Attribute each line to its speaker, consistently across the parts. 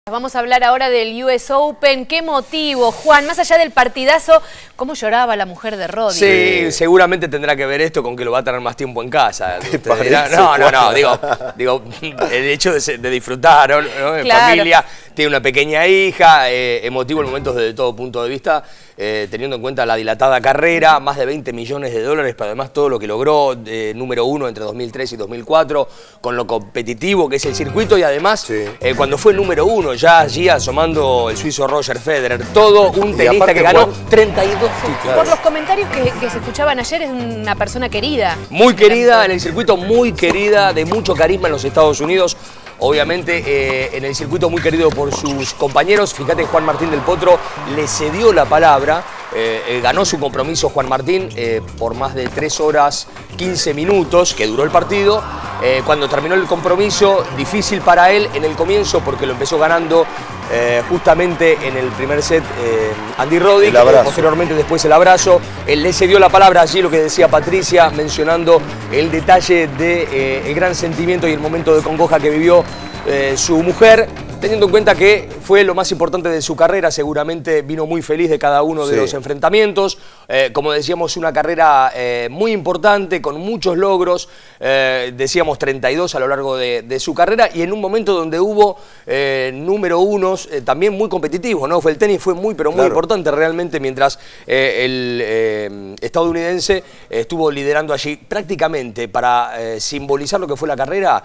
Speaker 1: Vamos a hablar ahora del US Open. ¿Qué motivo, Juan? Más allá del partidazo, ¿cómo lloraba la mujer de Rodri?
Speaker 2: Sí, seguramente tendrá que ver esto con que lo va a tener más tiempo en casa. Digo, el hecho de disfrutar, ¿no? En
Speaker 1: Claro.
Speaker 2: familia, tiene una pequeña hija, emotivo en momentos desde todo punto de vista, teniendo en cuenta la dilatada carrera, más de 20 millones de dólares, pero además todo lo que logró, número uno entre 2003 y 2004, con lo competitivo que es el circuito y además cuando fue el número uno, ya allí asomando el suizo Roger Federer, todo un tenista que ganó 32 títulos.
Speaker 1: Por los comentarios que se escuchaban ayer, es una persona querida.
Speaker 2: Muy querida en el circuito, muy querida, de mucho carisma en los Estados Unidos. Obviamente en el circuito muy querido por sus compañeros. Fíjate, Juan Martín del Potro le cedió la palabra, ganó su compromiso Juan Martín por más de 3 horas 15 minutos que duró el partido. Cuando terminó el compromiso, difícil para él en el comienzo porque lo empezó ganando justamente en el primer set Andy Roddick, posteriormente después el abrazo. Él le cedió la palabra allí, lo que decía Patricia, mencionando el detalle del gran sentimiento y el momento de congoja que vivió su mujer, teniendo en cuenta que fue lo más importante de su carrera. Seguramente vino muy feliz de cada uno de los enfrentamientos. Como decíamos, una carrera muy importante, con muchos logros. Decíamos 32 a lo largo de su carrera y en un momento donde hubo número unos también muy competitivos, ¿no? El tenis fue muy, pero muy importante realmente, mientras el estadounidense estuvo liderando allí prácticamente para simbolizar lo que fue la carrera.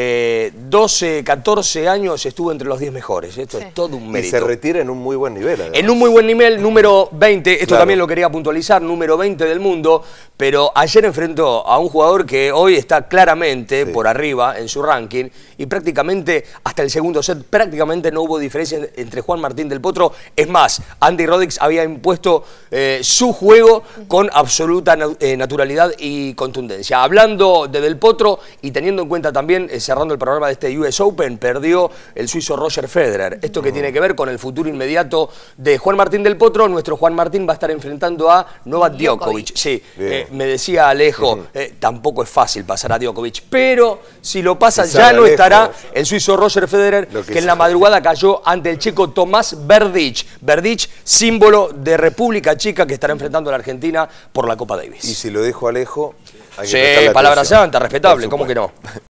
Speaker 2: 12, 14 años estuvo entre los 10 mejores. Esto es todo un mérito.
Speaker 3: Y se retira en un muy buen nivel. Además.
Speaker 2: En un muy buen nivel, número 20. Esto también lo quería puntualizar, número 20 del mundo. Pero ayer enfrentó a un jugador que hoy está claramente por arriba en su ranking. Y prácticamente hasta el segundo set, prácticamente no hubo diferencia entre Juan Martín del Potro. Es más, Andy Roddick había impuesto su juego con absoluta naturalidad y contundencia. Hablando de Del Potro y teniendo en cuenta también, cerrando el programa de este US Open, perdió el suizo Roger Federer. Esto que tiene que ver con el futuro inmediato de Juan Martín del Potro. Nuestro Juan Martín va a estar enfrentando a Novak Djokovic. Sí, me decía Alejo, tampoco es fácil pasar a Djokovic, pero si lo pasa ya no estará el suizo Roger Federer, que en la madrugada cayó ante el checo Tomás Berdych. Berdych, símbolo de República Checa, que estará enfrentando a la Argentina por la Copa Davis.
Speaker 3: Y si lo dijo Alejo, hay que
Speaker 2: palabra santa, respetable, ¿cómo que no?